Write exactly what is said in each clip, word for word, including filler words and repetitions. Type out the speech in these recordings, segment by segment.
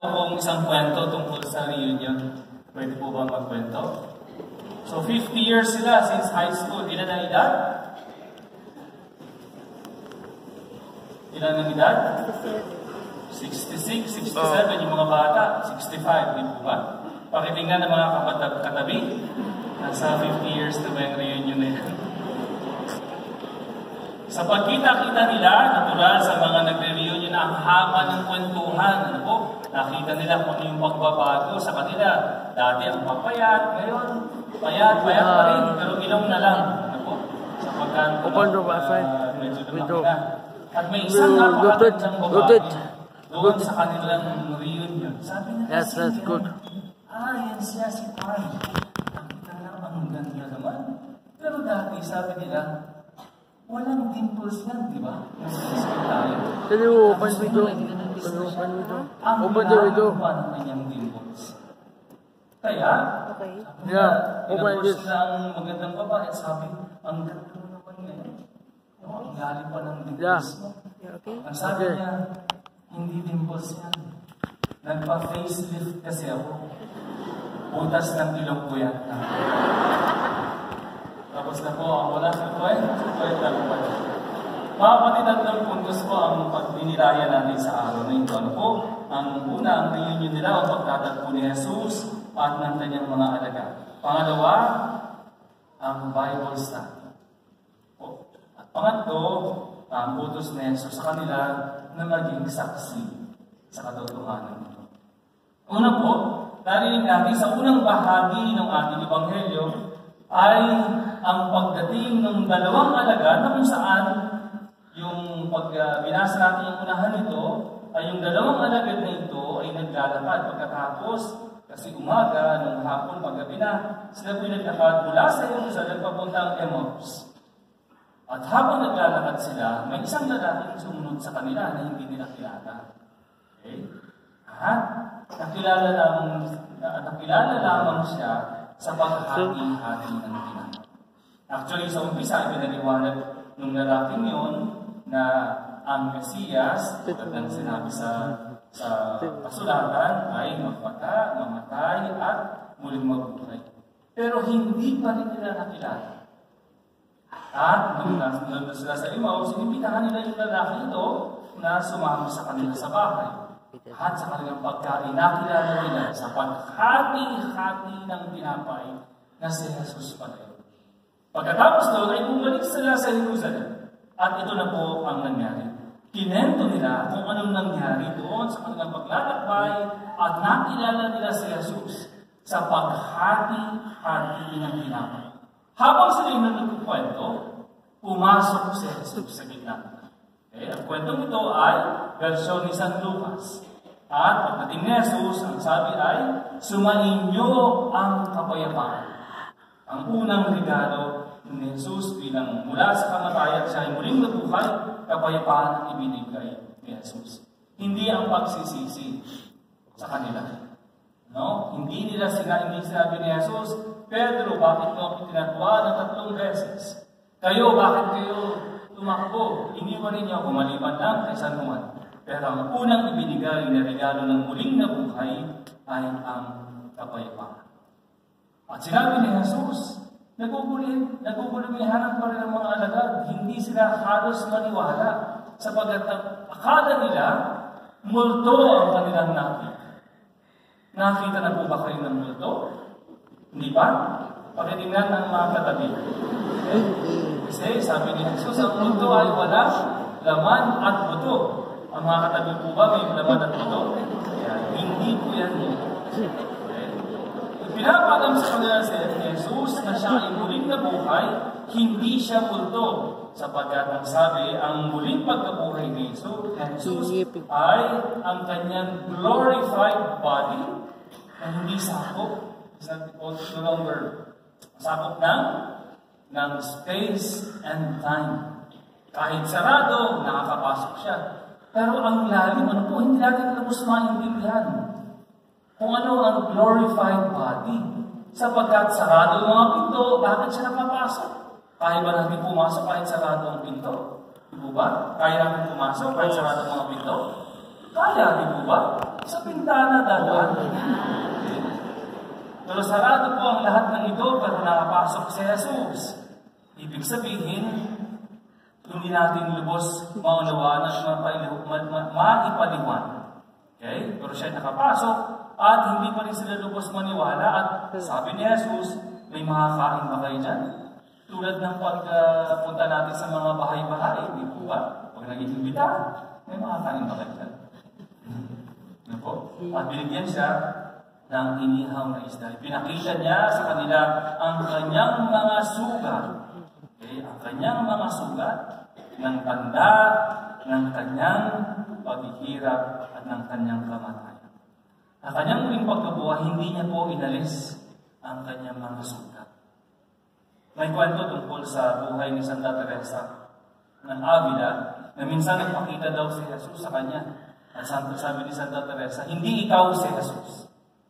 Kung isang kwento tungkol sa reunion, pwede po ba magkwento? So, fifty years sila since high school. Ilan ang edad? Ilan ang edad? sixty-six, sixty-seven, yung mga bata. sixty-five, di po ba? Pakitingnan ng mga kapatab katabi. Nasa fifty years na ba yung reunion na yan? Sa pagkita-kita nila, natural sa mga nagre-reunion na ang haba ng kwentuhan. Ano po? Nakita nila kung ano yung pagbabago sa kanila. Dati ang papayat, ngayon, payat, payat pa rin, pero ilong na lang. Ano po? Sapagkat uh, medyo lumaki na. At may isang napakagandang babae doon sa kanilang reunion. Sabi nila, yes, that's good. Ah, yan siya si Pan. Nakita lang ang ganda naman. Pero dati, sabi nila, walang dimples yan, di ba? Nasa-isip tayo. Can you open video? Can you open video? Open the video. Ang hinahan ng kanyang dimples. Kaya, okay. Sabi Yeah, na, open this. sila ang magandang babae. Sabi, ang ganda mo naman ngayon. Ang galing pa ng dimples mo. Yeah, okay. Ang sabi Okay. niya, hindi dimples yan. Nagpa-facelift kasi ako. Butas ng ilong ko yan. Tapos na po, ang wala sa kwent, kwent lang po. Mga kapatid, tatlong puntos po ang pagdiniraya natin sa araw na ito. Ano po? Ang una, ang reunion nila, ang pagtatagpo ni Jesus at ng kanyang mga alaga. Pangalawa, ang Bible study. Po. At pangatlo, ang utos ni Jesus sa kanila na maging saksi sa katotohanan ito. Una po, narinig natin sa unang bahagi ng ating Ebanghelyo ay ang pagdating ng dalawang alagad na kung saan yung pag uh, binasa natin yung unahan nito ay yung dalawang alagad na ito ay naglalakad pagkatapos kasi umaga, nung hapon, paggabi na sila po naglakad mula sa Jerusalem papuntang Emmaus. At habang naglalakad sila, may isang lalaking sumunod sa kanila na hindi nila kilala. Okay? At nakilala lamang, nakilala lamang siya sa paghati-hati ng tinapay. Actually, sa umpisa, pinaliwanag nung lalaking yun na ang Mesiyas, katang sinabi sa sa pasulatan, ay magpata, mamatay, at muling mabuhay. Pero hindi pa rin nila nakilala. At nung nandun sila sa Emmaus, sinipitahan nila yung lalaki ito na sumama sa kanila sa bahay. At sa kanilang pagkain, nakilala nila sa paghati-hati ng tinapay na si Jesus pala yun. Pagkatapos doon ay bumalik sila sa Jerusalem. At ito na po ang nangyari. Kinento nila kung anong nangyari doon sa kanilang paglalakbay at nakilala nila si Jesus sa paghati-hati ng tinapay. Habang sila yung nagkukwento, pumasok si Jesus sa gitna. Okay, ang kwentong ito ay versyon ni San Lucas. At pagdating ni Jesus, ang sabi ay, sumainyo ang kapayapaan. Ang unang regalo ni Jesus bilang mula sa kamatayan siya ay muling nabuhay, kapayapaan ang ibinigay ni Jesus. Hindi ang pagsisisi sa kanila. No? Hindi nila sina, hindi sinabi ni Jesus, Pedro, bakit mo ako tinatwa ng tatlong beses? Kayo, bakit kayo tumakbo? Iniwan ninyo ako maliban lang kay San Juan. Pero ang unang ibinigay na regalo ng muling nabuhay ay ang kapayapaan. At sinabi ni Jesus, nagugulit, nagugulumihan pa rin ang mga alagad. Hindi sila halos maniwala sapagkat akala nila multo ang kanilang nakita. Nakita na po ba kayo ng multo? Hindi ba? Pakitingnan ng mga katabi. Kasi sabi ni Jesus, ang multo ay wala laman at buto. Ang mga katabi po ba may laman at buto? Kaya hindi po yan yun. Pinapalam sa kanila si Jesus na siya ay muling nabuhay, hindi siya multo. Sapagkat ang sabi, ang muling pagkabuhay ni Jesus, Jesus ay ang kanyang glorified body na hindi sakop. It's no longer sakop ng, ng space and time. Kahit sarado, nakakapasok siya. Pero ang lalim, ano po, hindi natin tapos maintindihan kung ano ang glorified body. Sapagkat sarado ang mga pinto, bakit siya nakapasok? Kaya ba natin pumasok kahit sarado ang pinto? Di ba? Kaya natin pumasok kahit sarado ang mga pinto? Kaya, di po ba? Sa bintana dadaan. Pero sarado po ang lahat ng ito para nakapasok si Jesus. Ibig sabihin, hindi natin lubos maunawaan at maipaliwan. Okay? Pero siya nakapasok at hindi pa rin sila lubos maniwala at sabi ni Jesus, may makakain ba kayo dyan? Tulad ng pagpunta uh, natin sa mga bahay-bahay, di po ba? Pag nag-iimbita, may makakain ba kayo dyan? Ano po? At binigyan siya ng inihaw na isda. Pinakita niya sa kanila ang kanyang mga sugat. Okay? Ang kanyang mga sugat ng tanda, ng kanyang paghihirap at ng kanyang kamatayan. Ang kanyang muling pagkabuhay, hindi niya po inalis ang kanyang mga sugat. May kwento tungkol sa buhay ni Santa Teresa ng Avila na minsan nagpakita daw si Jesus sa kanya. At sabi ni Santa Teresa, hindi ikaw si Jesus.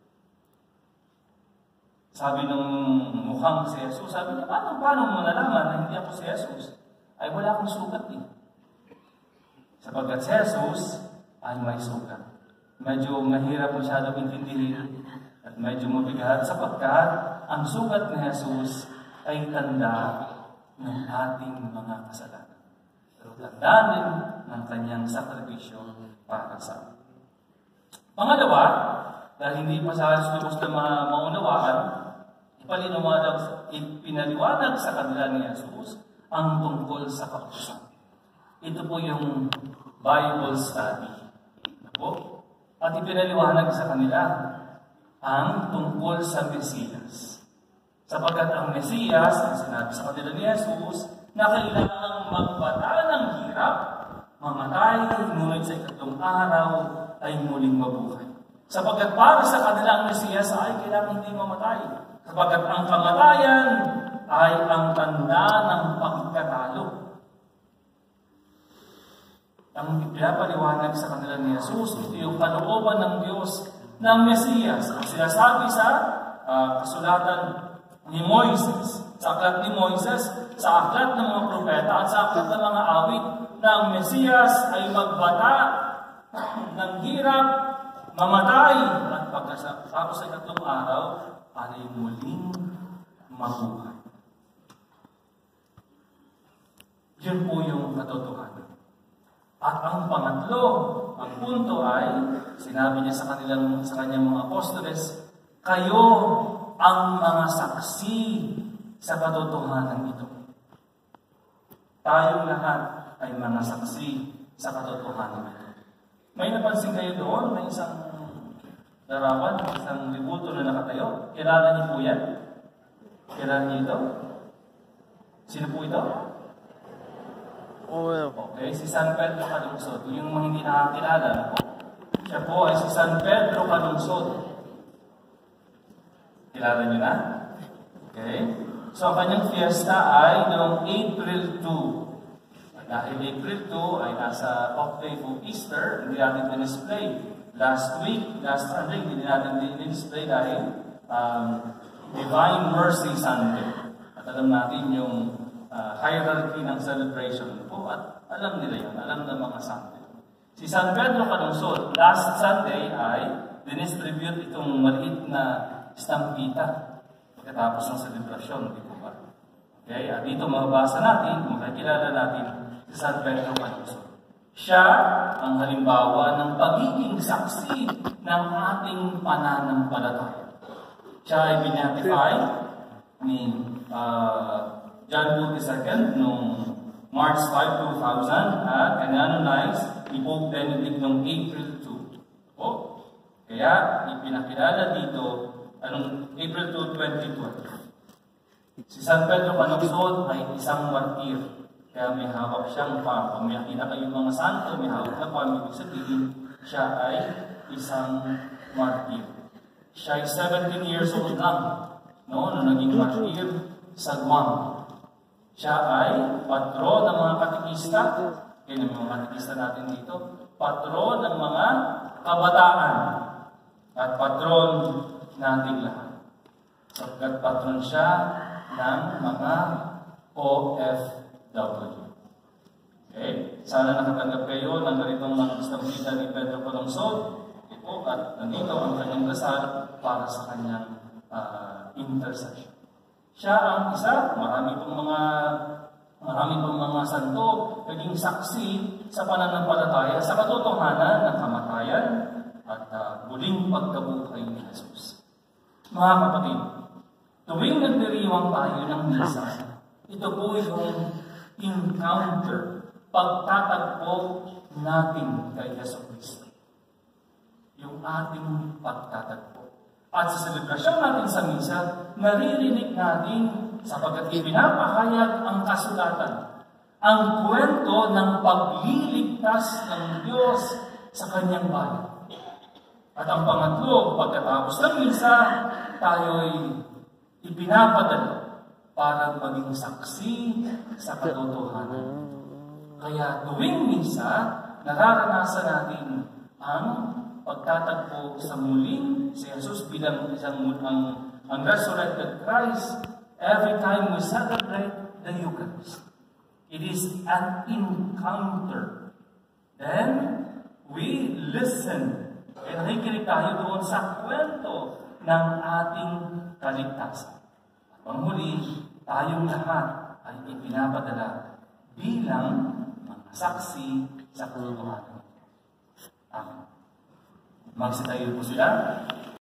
Sabi nung mukhang si Jesus, sabi niya, paano, paano mo nalaman na hindi ako si Jesus? Ay wala akong sugat eh. Sapagkat si Jesus ay may sugat. Medyo mahirap masyadong intindihin at medyo mabigat sapagkat ang sugat ni Jesus ay tanda ng ating mga kasalanan. Pero tanda din ng kanyang sakripisyo para sa atin. Pangalawa, dahil hindi pa sa halos lubos na maunawaan, ipalinawanag, ipinaliwanag sa kanila ni Jesus ang tungkol sa kautusan. Ito po yung Bible study. Po? At ipinaliwanag sa kanila ang tungkol sa Mesiyas. Sapagkat ang Mesiyas, ang sinabi sa kanila ni Jesus, na kailangang magbata ng hirap, mamatay, ngunit sa ikatlong araw ay muling mabuhay. Sapagkat para sa kanila ang Mesiyas ay kailangan hindi mamatay. Sapagkat ang kamatayan ay ang tanda ng pagkatalo. Ang pinapaliwanag sa kanila ni Jesus, ito yung kalooban ng Diyos ng Mesiyas. Ang sinasabi sa uh, kasulatan ni Moises, sa aklat ni Moises, sa aklat ng mga propeta at sa aklat ng mga awit na ang Mesiyas ay magbata ng hirap, mamatay, at pagkatapos sa ikatlong araw ay muling mabuhay. Yun po yung katotohanan. At ang pangatlo, ang punto ay, sinabi niya sa kanilang, sa kanyang mga apostoles, kayo ang mga saksi sa katotohanan ito. Tayong lahat ay mga saksi sa katotohanan ito. May napansin kayo doon, may isang larawan, isang libuto na nakatayo. Kilala niyo po yan? Kilala niyo ito? Sino po ito? Okay, si San Pedro Calungsod. Yung mga hindi nakakilala, siya po ay si San Pedro Calungsod. Kilala niyo na? Okay. So, ang kanyang fiesta ay noong April second. Dahil April second ay nasa octave of Easter, hindi natin din-display. Last week, last Sunday, hindi natin din-display dahil um, Divine Mercy Sunday. At alam natin yung uh, hierarchy ng celebration po at alam nila yun, alam ng mga Sunday. Si San Pedro Calungsod, last Sunday ay dinistribute itong maliit na stampita pagkatapos ng selebrasyon, di po ba? Okay, at dito mababasa natin, makikilala natin si San Pedro Calungsod. Siya ang halimbawa ng pagiging saksi ng ating pananampalataya. Siya ay binatify ni uh, John Paul the Second noong March fifth, two thousand at canonized ni Pope Benedict noong April second. Oh, kaya ipinakilala dito anong April second, twenty twelve. Si San Pedro Calungsod ay isang martir. Kaya may hawak siyang palm. Kung may nakita kayong mga santo, may hawak na palm, ibig sabihin, siya ay isang martir. Siya ay seventeen years old lang. No, nung naging martir sa Guam. Siya ay patron ng mga katikista. Yan yung mga katikista natin dito. Patron ng mga kabataan. At patron nating lahat. Sapagkat patron siya ng mga O F W. Okay? Sana nakatanggap kayo ng ganitong nagpastambita ni Pedro Colonsod. Ito at nandito ang kanyang dasal para sa kanyang uh, intercession. Siya ang isa, marami pong mga marami pong mga santo naging saksi sa pananampalataya sa katotohanan ng kamatayan at uh, muling pagkabuhay ni Jesus. Mga kapatid, tuwing nagdiriwang tayo ng misa, ito po yung encounter, pagtatagpo natin kay Yesu Cristo. Yung ating pagtatagpo. At sa selebrasyon natin sa misa, naririnig natin sapagkat ipinapahayag ang kasulatan, ang kwento ng pagliligtas ng Diyos sa kanyang bayan. At ang pangatlo, pagkatapos ng misa, tayo'y ipinapadala para maging saksi sa katotohanan. Kaya tuwing misa, nararanasan natin ang pagtatagpo sa muling si Jesus bilang isang ang, ang resurrected Christ every time we celebrate the Eucharist. It is an encounter. Then, we listen. E nakikinig tayo doon sa kwento ng ating kaligtasan. At panghuli, tayong lahat ay ipinapadala bilang mga saksi sa katotohanan. Amen. Magsitayo po sila.